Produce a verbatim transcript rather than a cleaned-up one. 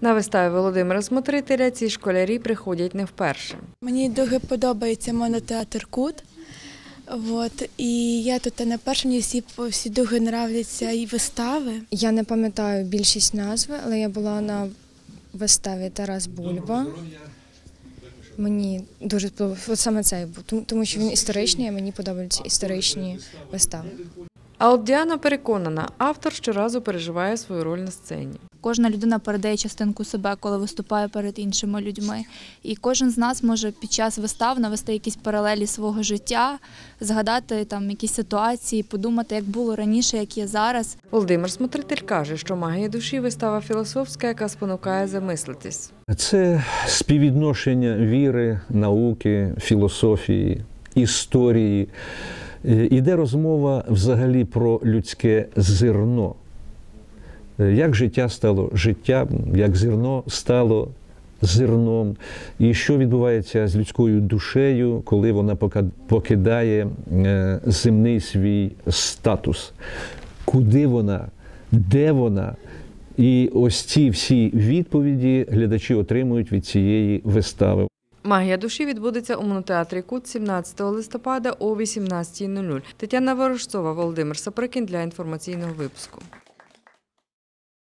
На вистави Володимира Смотрителя ці школярі приходять не вперше. Мені дуже подобається монотеатр «Кут». От, і я тут не перша, мені всі, всі дуже подобаються і вистави. Я не пам'ятаю більшість назви, але я була на виставі «Тарас Бульба». Мені дуже сподобався саме цей був, тому що він історичний, а мені подобаються історичні вистави. А от Діана переконана, автор щоразу переживає свою роль на сцені. Кожна людина передає частинку себе, коли виступає перед іншими людьми. І кожен з нас може під час вистав навести якісь паралелі свого життя, згадати там якісь ситуації, подумати, як було раніше, як є зараз. Володимир Смотритель каже, що «Магія душі» – вистава філософська, яка спонукає замислитись. Це співвідношення віри, науки, філософії, історії. Іде розмова взагалі про людське зерно. Як життя стало життям, як зерно стало зерном, і що відбувається з людською душею, коли вона покидає земний свій статус. Куди вона, де вона? І ось ці всі відповіді глядачі отримують від цієї вистави. «Магія душі» відбудеться у монотеатрі «Кут» сімнадцятого листопада о вісімнадцятій нуль нуль. Тетяна Ворожцова, Володимир Саприкін для інформаційного випуску.